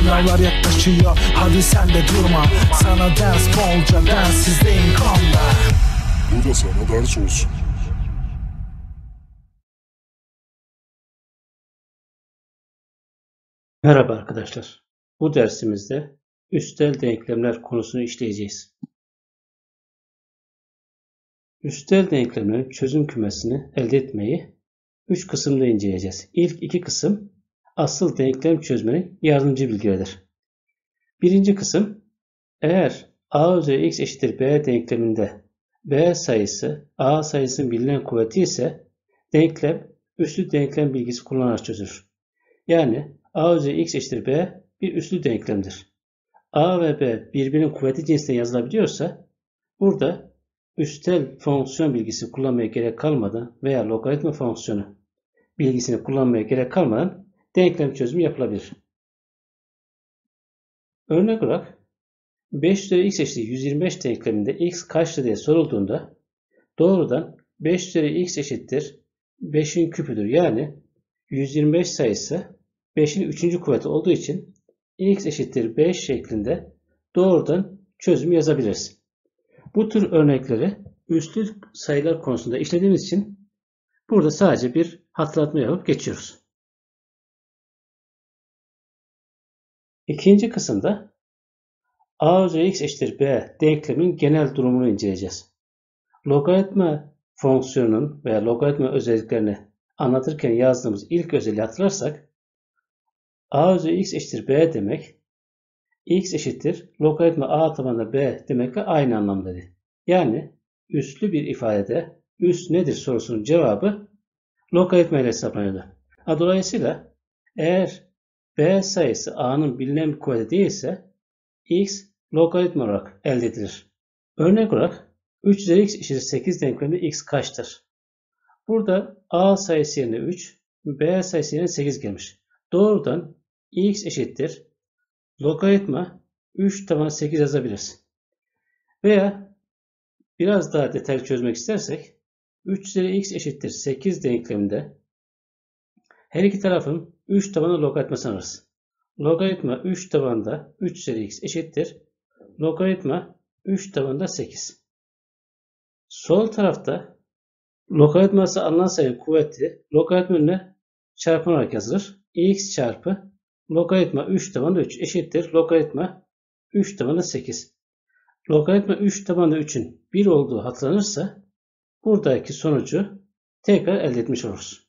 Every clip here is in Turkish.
Sınavlar yaklaşıyor, hadi sen de durma. Sana ders bolca, densizliğin kanla. Bu da sana ders olsun. Merhaba arkadaşlar. Bu dersimizde üstel denklemler konusunu işleyeceğiz. Üstel denklemlerin çözüm kümesini elde etmeyi 3 kısımda inceleyeceğiz. İlk 2 kısım asıl denklem çözmenin yardımcı bilgileridir. Birinci kısım, eğer a üzeri x eşittir b denkleminde b sayısı a sayısının bilinen kuvveti ise denklem üslü denklem bilgisi kullanarak çözülür. Yani a üzeri x eşittir b bir üslü denklemdir. A ve b birbirinin kuvveti cinsine yazılabiliyorsa burada üstel fonksiyon bilgisi kullanmaya gerek kalmadan veya logaritma fonksiyonu bilgisini kullanmaya gerek kalmadan denklem çözümü yapılabilir. Örnek olarak 5 üzeri x eşittir 125 denkleminde x kaçtır diye sorulduğunda doğrudan 5 üzeri x eşittir 5'in küpüdür. Yani 125 sayısı 5'in 3. kuvveti olduğu için x eşittir 5 şeklinde doğrudan çözüm yazabiliriz. Bu tür örnekleri üslü sayılar konusunda işlediğimiz için burada sadece bir hatırlatma yapıp geçiyoruz. İkinci kısımda a üzeri x eşittir b denklemin genel durumunu inceleyeceğiz. Logaritma fonksiyonunun veya logaritma özelliklerini anlatırken yazdığımız ilk özelliği hatırlarsak a üzeri x eşittir b demek x eşittir logaritma a tabanında b demekle aynı anlamdadır. Yani üslü bir ifadede üs nedir sorusunun cevabı logaritma ile hesaplanıyordu. Dolayısıyla eğer b sayısı a'nın bilinen bir kuvveti değilse x logaritma olarak elde edilir. Örnek olarak 3 üzeri x eşittir 8 denkleminde x kaçtır? Burada a sayısı yerine 3, b sayısı yerine 8 gelmiş. Doğrudan x eşittir logaritma 3 taban 8 yazabiliriz. Veya biraz daha detaylı çözmek istersek 3 üzeri x eşittir 8 denkleminde her iki tarafın 3 tabanı logaritmasını alırız. Logaritma 3 tabanda 3 üzeri x eşittir logaritma 3 tabanda 8. Sol tarafta logaritması alınan sayının kuvveti logaritma önüne çarpan olarak yazılır. X çarpı logaritma 3 tabanda 3 eşittir logaritma 3 tabanda 8. Logaritma 3 tabanda 3'ün 1 olduğu hatırlanırsa buradaki sonucu tekrar elde etmiş oluruz.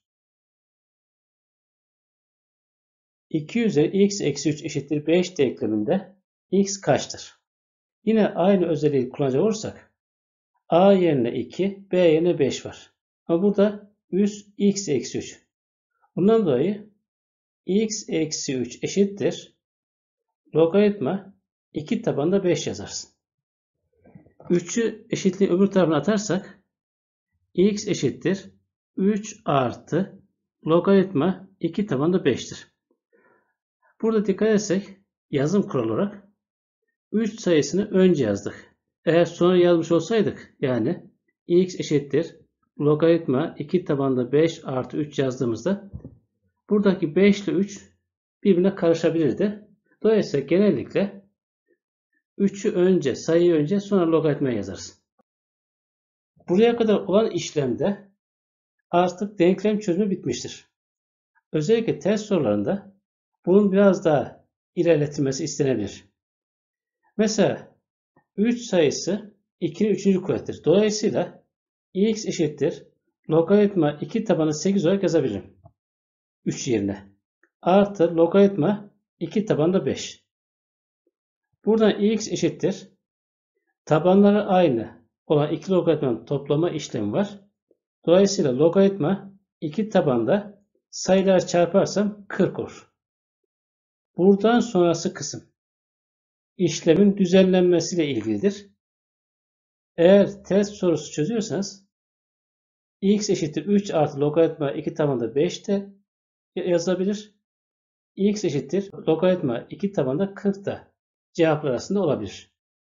2 üzeri x eksi 3 eşittir 5 denkleminde x kaçtır? Yine aynı özelliği kullanacak olursak a yerine 2, b yerine 5 var. Ama burada üs x eksi 3. Bundan dolayı x eksi 3 eşittir logaritma 2 tabanda 5 yazarsın. 3'ü eşitliği öbür tarafına atarsak x eşittir 3 artı logaritma 2 tabanda 5'tir. Burada dikkat etsek yazım kuralı olarak 3 sayısını önce yazdık. Eğer sonra yazmış olsaydık yani x eşittir logaritma 2 tabanda 5 artı 3 yazdığımızda buradaki 5 ile 3 birbirine karışabilirdi. Dolayısıyla genellikle 3'ü önce, sayıyı önce sonra logaritmaya yazarız. Buraya kadar olan işlemde artık denklem çözümü bitmiştir. Özellikle test sorularında bunun biraz daha ilerletilmesi istenebilir. Mesela 3 sayısı 2'nin 3. kuvvetidir. Dolayısıyla x eşittir logaritma 2 tabanı 8 olarak yazabilirim. 3 yerine. Artı logaritma 2 tabanda 5. Buradan x eşittir. Tabanları aynı olan iki logaritmanın toplama işlemi var. Dolayısıyla logaritma 2 tabanda sayılar çarparsam 40 olur. Buradan sonrası kısım işlemin düzenlenmesiyle ilgilidir. Eğer test sorusu çözüyorsanız x eşittir 3 artı logaritma 2 tabanda 5 de yazılabilir. X eşittir logaritma 2 tabanda 40 da cevaplar arasında olabilir.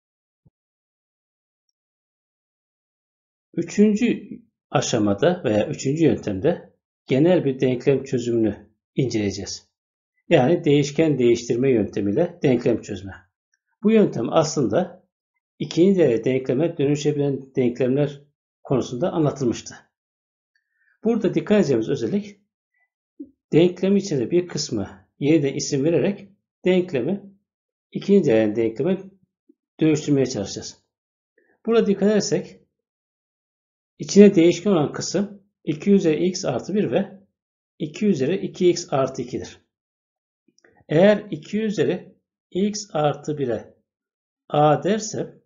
Üçüncü aşamada veya üçüncü yöntemde genel bir denklem çözümünü inceleyeceğiz. Yani değişken değiştirme yöntemiyle denklem çözme. Bu yöntem aslında ikinci derece denkleme dönüşebilen denklemler konusunda anlatılmıştı. Burada dikkat edeceğimiz özellik denklem içinde bir kısmı yeniden isim vererek denklemi ikinci derece denkleme dönüştürmeye çalışacağız. Burada dikkat edersek içine değişken olan kısım 2 üzeri x artı 1 ve 2 üzeri 2x artı 2'dir. Eğer 2 üzeri x artı 1'e a dersem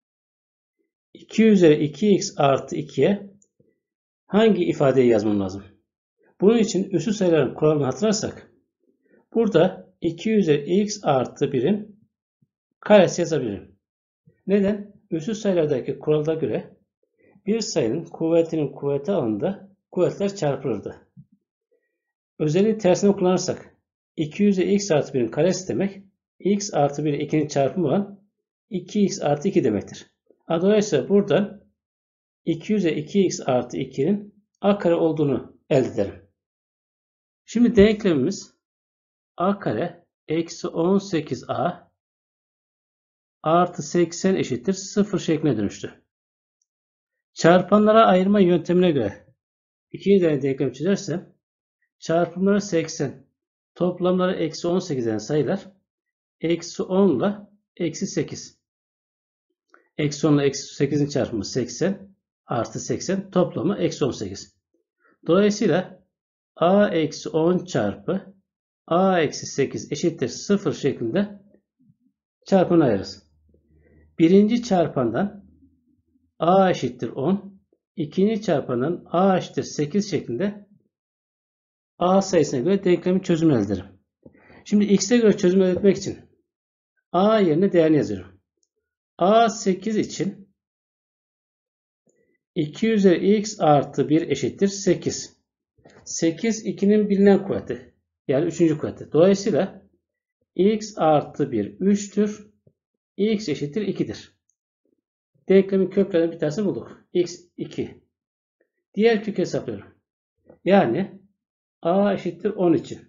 2 üzeri 2x artı 2'ye hangi ifadeyi yazmam lazım? Bunun için üslü sayıların kuralını hatırlarsak burada 2 üzeri x artı 1'in karesi yazabilirim. Neden? Üslü sayılardaki kuralda göre bir sayının kuvvetinin kuvveti alanında kuvvetler çarpılırdı. Özelliği tersine kullanırsak 2 üzeri x artı 1'in karesi demek x artı 1 ile 2'nin çarpımı olan 2x artı 2 demektir. Dolayısıyla buradan 2 üzeri 2x artı 2'nin a kare olduğunu elde ederim. Şimdi denklemimiz a kare eksi 18a artı 80 eşittir 0 şekline dönüştü. Çarpanlara ayırma yöntemine göre ikinci derece denklem çizersem çarpımları 80, toplamları eksi 18'den sayılar eksi 10 ile eksi 8. Eksi 10 ile eksi 8'in çarpımı 80 artı 80 toplamı eksi 18. Dolayısıyla a eksi 10 çarpı a eksi 8 eşittir 0 şeklinde çarpanı ayırırız. Birinci çarpandan a eşittir 10, ikinci çarpandan a eşittir 8 şeklinde a sayısına göre denklemin çözümünü elde ederim. Şimdi x'e göre çözüm elde etmek için a yerine değerini yazıyorum. a 8 için 2 üzeri x artı 1 eşittir 8. 8 2'nin bilinen kuvveti. Yani 3. kuvveti. Dolayısıyla x artı 1 3'tür. X eşittir 2'dir. Denklemin köklerinden bir tanesini bulduk. X 2. Diğer kökü hesaplıyorum. Yani a eşittir 10 için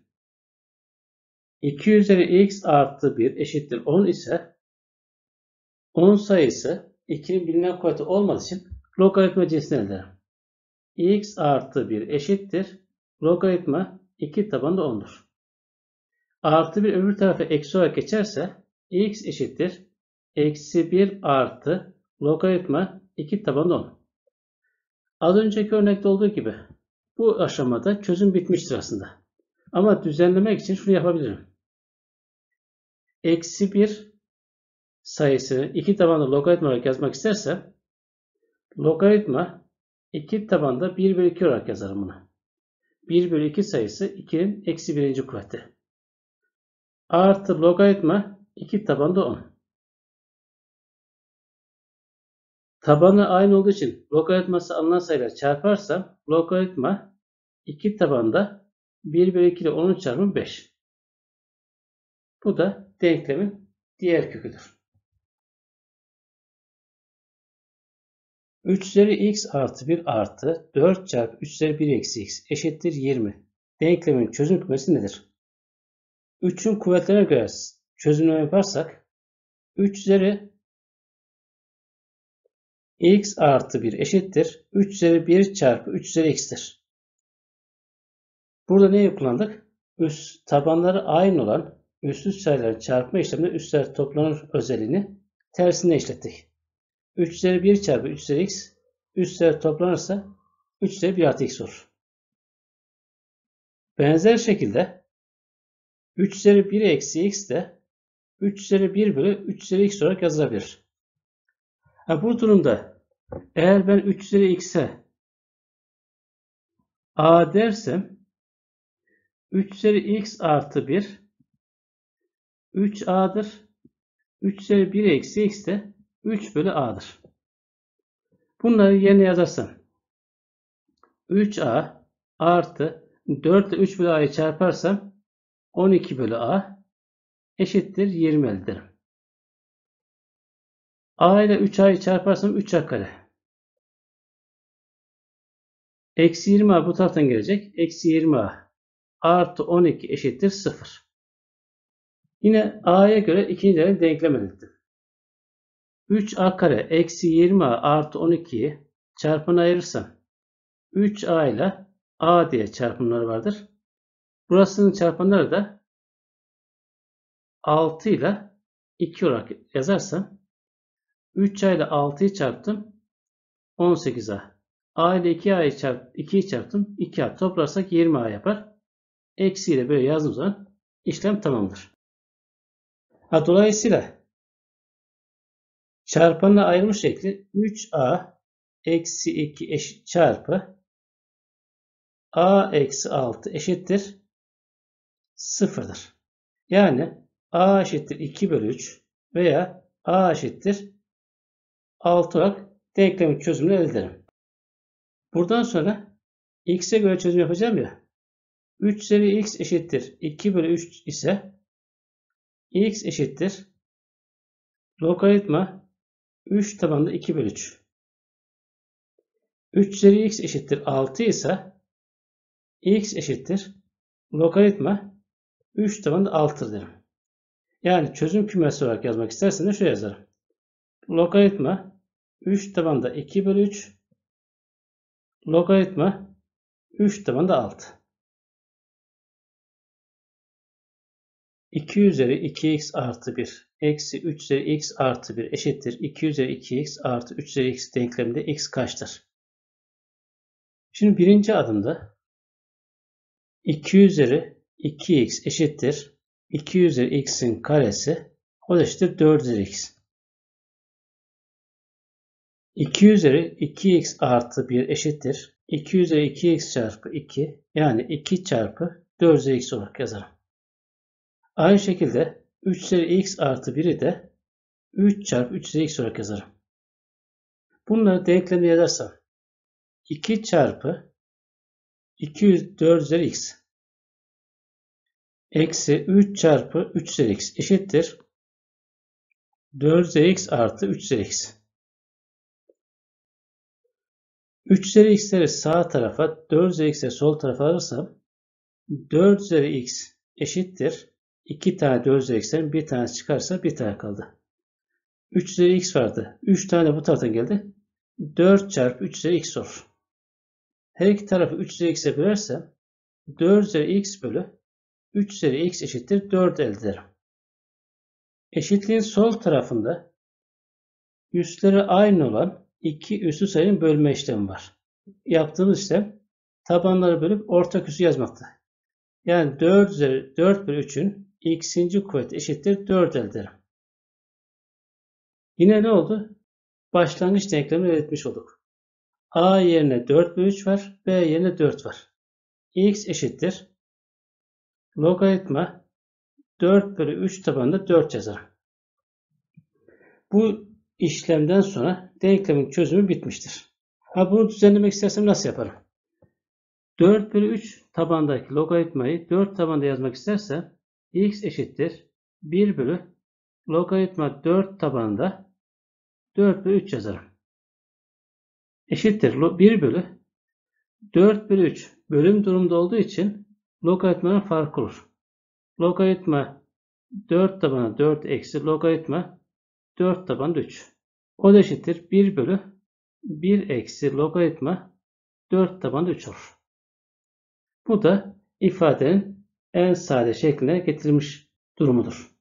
2 üzeri x artı 1 eşittir 10 ise 10 sayısı 2'nin bilinen kuvveti olmadığı için logaritma cinsini elde ederim. X artı 1 eşittir logaritma 2 tabanında 10'dur. Artı 1 öbür tarafa eksi olarak geçerse x eşittir eksi 1 artı logaritma 2 tabanında 10. Az önceki örnekte olduğu gibi bu aşamada çözüm bitmiştir aslında. Ama düzenlemek için şunu yapabilirim. Eksi 1 sayısını 2 tabanında logaritma olarak yazmak istersem logaritma 2 tabanda 1 bölü 2 olarak yazarım bunu. 1 bölü 2 sayısı 2'nin eksi 1. kuvveti. Artı logaritma 2 tabanda 10. Tabanı aynı olduğu için logaritması alınan sayılar çarparsam logaritma 2 tabanda 1 bölü 2 ile 10'un çarpımı 5. Bu da denklemin diğer köküdür. 3 üzeri x artı 1 artı 4 çarpı 3 üzeri 1 eksi x eşittir 20. Denklemin çözüm kümesi nedir? 3'ün kuvvetlerine göre çözümleme yaparsak 3 üzeri x artı 1 eşittir 3 üzeri 1 çarpı 3 üzeri x'tir. Burada neyi kullandık? Tabanları aynı olan üstlü sayıların çarpma işleminde üstler toplanır özelliğini tersine işlettik. 3 üzeri 1 çarpı 3 üzeri x üstler toplanırsa 3 üzeri 1 artı x olur. Benzer şekilde 3 üzeri 1 eksi x de 3 üzeri 1 bölü 3 üzeri x olarak yazılabilir. Bu durumda eğer ben 3 üzeri x'e a dersem 3 üzeri x artı 1 3a'dır. 3 üzeri 1 eksi x de 3 bölü a'dır. Bunları yerine yazarsam 3a artı 4 ile 3 bölü a'yı çarparsam 12 bölü a eşittir 20 elde ederim. A ile 3a'yı çarparsam 3a kare. Eksi 20a bu taraftan gelecek. Eksi 20a artı 12 eşittir 0. Yine a'ya göre ikinci değerini denklem ettim. 3a kare eksi 20a artı 12'yi çarpına ayırırsam 3a ile a diye çarpımları vardır. Burasının çarpanları da 6 ile 2 olarak yazarsam 3a ile 6'yı çarptım 18a. A ile 2'yi çarptım 2a. Toplarsak 20a yapar. Eksiyle böyle yazdığım zaman işlem tamamdır. Dolayısıyla çarpanına ayrılmış şekli 3a eksi 2 eşit çarpı a eksi 6 eşittir 0'dır. Yani a eşittir 2 bölü 3 veya a eşittir 6 olarak denklemin çözümünü elde ederim. Buradan sonra x'e göre çözüm yapacağım ya. 3 üzeri x eşittir 2 bölü 3 ise x eşittir logaritma 3 tabanında 2 bölü 3. 3 üzeri x eşittir 6 ise x eşittir logaritma 3 tabanında 6'dır derim. Yani çözüm kümesi olarak yazmak isterseniz şöyle yazarım. Logaritma 3 tabanında 2 bölü 3 logaritma 3 tabanında 6. 2 üzeri 2x artı 1 eksi 3 üzeri x artı 1 eşittir 2 üzeri 2x artı 3 üzeri x denkleminde x kaçtır? Şimdi birinci adımda 2 üzeri 2x eşittir 2 üzeri x'in karesi o da eşittir 4 üzeri x. 2 üzeri 2x artı 1 eşittir 2 üzeri 2x çarpı 2 yani 2 çarpı 4 üzeri x olarak yazarım. Aynı şekilde 3 üzeri x artı 1'i de 3 çarpı 3 üzeri x olarak yazarım. Bunları denklemde yazarsam 2 çarpı 4 üzeri x eksi 3 çarpı 3 üzeri x eşittir 4 üzeri x artı 3 üzeri x. 3 üzeri x'leri sağ tarafa 4 üzeri x'leri sol tarafa alırsam 4 üzeri x eşittir 2 tane 4 üzeri x'lerin bir tanesi çıkarsa bir tane kaldı. 3 üzeri x vardı. 3 tane bu taraftan geldi. 4 çarpı 3 üzeri x olur. Her iki tarafı 3 üzeri x'e bölersem 4 üzeri x bölü 3 üzeri x eşittir 4 elde ederim. Eşitliğin sol tarafında üsleri aynı olan iki üslü sayının bölme işlemi var. Yaptığımız işlem tabanları bölüp ortak üssü yazmakta. Yani 4 bölü 3'ün x'inci kuvveti eşittir 4 elde ederim. Yine ne oldu? Başlangıç denklemini elde etmiş olduk. A yerine 4 bölü 3 var. B yerine 4 var. X eşittir logaritma 4 bölü 3 tabanında 4 yazarım. Bu işlemden sonra denklemin çözümü bitmiştir. Bunu düzenlemek istersem nasıl yaparım? 4 bölü 3 tabandaki logaritmayı 4 tabanda yazmak istersem x eşittir 1 bölü logaritma 4 tabanında 4 bölü 3 yazarım. Eşittir 1 bölü 4 bölü 3 bölüm durumda olduğu için logaritmanın farkı olur. Logaritma 4 tabanı 4 eksi logaritma 4 tabanı 3. O da eşittir 1 bölü 1 eksi logaritma 4 tabanı 3 olur. Bu da ifadenin en sade şekline getirilmiş durumudur.